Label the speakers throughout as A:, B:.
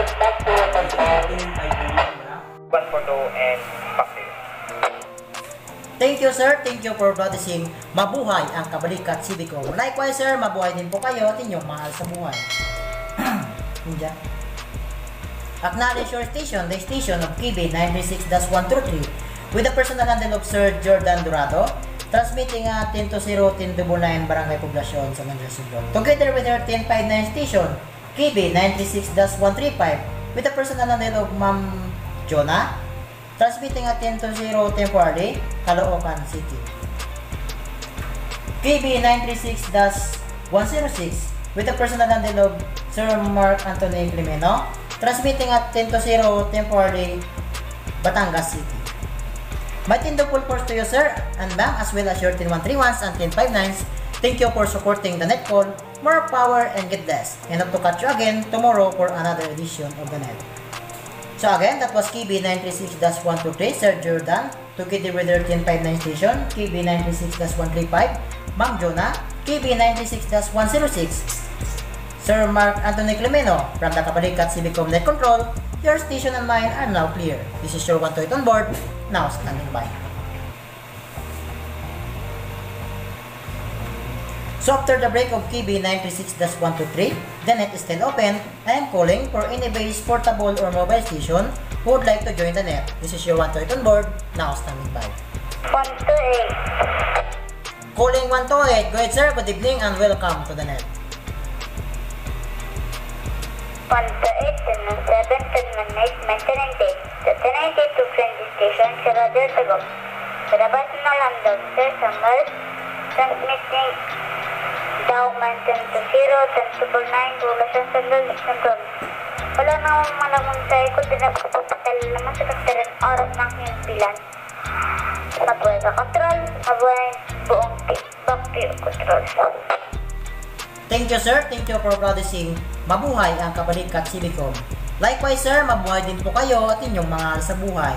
A: and Pakil.
B: Thank you sir, thank you for practicing. Mabuhay ang Kabalikat Civicom. Likewise sir, mabuhay din po kayo at inyong mahal sa buhay. Acknowledge your station, the station of KB 936-123 with the personal handle of Sir Jordan Dorado, transmitting 10-0-1099 Barangay Poblacion sa Manila Sugod. Together with our 1059 station, KB 936-135 with the personal handle of Ma'am Jonah, transmitting 10-0 temporarily, Caloocan City. KB 936-106 with the personal handle of Sir Mark Anthony Climeno, transmitting at 10-0 temporarily, Batangas City. My full force to you sir and ma'am as well as your 10131s and 1059s. Thank you for supporting the net call. More power and get blessed. And hope to catch you again tomorrow for another edition of the net. So again, that was KB 936-123, Sir Jordan, together with their 1059 station, KB 936-135, Ma'am Jonah, KB 936-106, Sir Mark Anthony Climeno from the Kabalikat Civicom Net Control. Your station and mine are now clear. This is your 128 on board, now standing by. So after the break of KB 936-123, the net is still open. I am calling for any base, portable or mobile station who would like to join the net. This is your 128 on board, now standing by.
C: 128.
B: Calling 128, go ahead sir, good evening and welcome to the net.
C: 128, 7, 10, 8, the 1092 friendly station, Saradir Tagum. Sarabas na lang daw, sir, Samuel, transmitting down mountain to 0, 10, 9, Poblacion, Sandal, Central. Wala na akong malaman sa ikot, pinapapatal naman sa kaktaran oras ng himpilan. Mabuhay ka control, mabuhay buong back to your control.
B: Thank you sir, thank you for practicing. Mabuhay ang Kabalikat Civicom. Likewise sir, mabuhay din po kayo at inyong mahal sa buhay.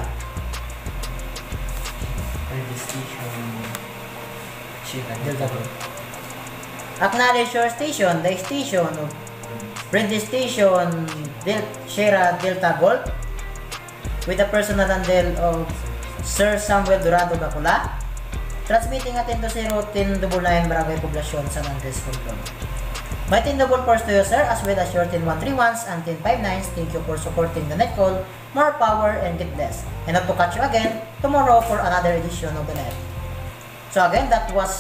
B: Acknowledge your station, the station of Radio Station Sierra Delta Gold with the personal handle of Sir Samuel Dorado Gacula, transmitting at 10-0-1099 Barangay Poblacion, San Andres, Control. My double force to you sir as well as your 10131s and 1059s. Thank you for supporting the net call. More power and get blessed. And hope to catch you again tomorrow for another edition of the net. So again, that was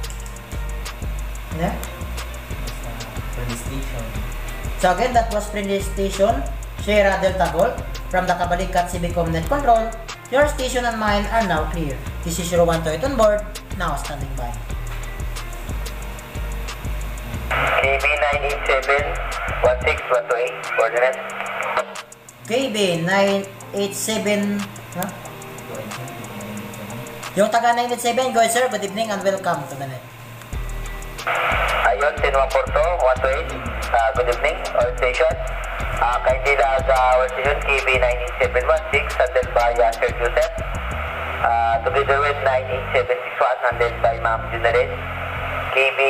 B: So again, that was Friendly Station Sierra Delta Gold from the Kabalikat Civicom Net Control. Your station and mine are now clear. This is your 128 on board, now standing by.
A: KB 987-16128, coordinate.
B: KB 987, Yung taga 987, go ahead sir, good evening and welcome to the net.
A: Ayon, 10142, 128, good evening, all station. Kindly sa our station, KB 98716, handled by Sir Joseph. Together with 98761, handled by Ma'am Junarin. KB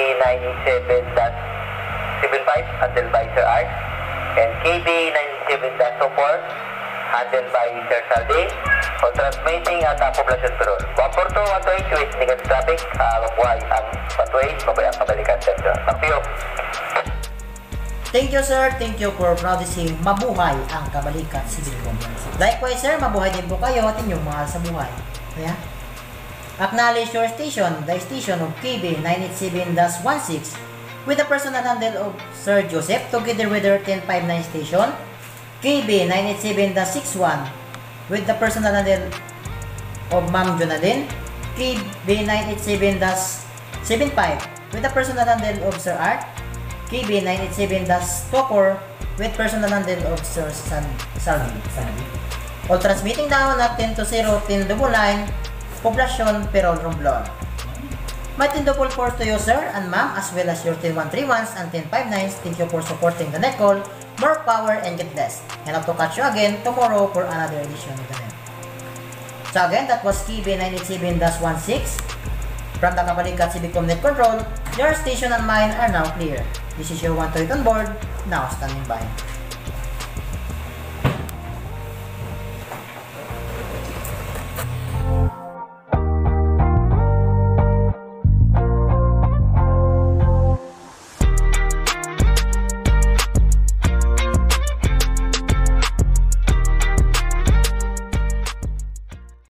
A: 987-75, handled by Sir Art. And KB 97-04, handled by Sir Saldi. On transmitting at Poblacion Perol. 142, 128, with negative traffic. Mabuhay ang 128, mabuhay ang Kabalikat Center. Thank you.
B: Thank you sir, thank you for practicing. Mabuhay ang Kabalikat Civicom. Likewise sir, mabuhay din po kayo at inyong mahal sa buhay. Kaya, acknowledge your station, the station of KB 987-16 with the personal handle of Sir Joseph together with their 1059 station, KB 987-61 with the personal handle of Ma'am Jonadin, KB 987-75 with the personal handle of Sir Art, KB 987-24 with personal handle of Sir Salvi. All transmitting down at 10-0-1099 Poblacion, Perol, Romblon. My double force to you sir and ma'am as well as your 10131s and 1059s. Thank you for supporting the net call. More power and get blessed. And hope to catch you again tomorrow for another edition of the net. So again, that was KB 987-16 from the Kabalikat Civicom Net Control. Your station and mine are now clear. This is your 128 on board, now standing by.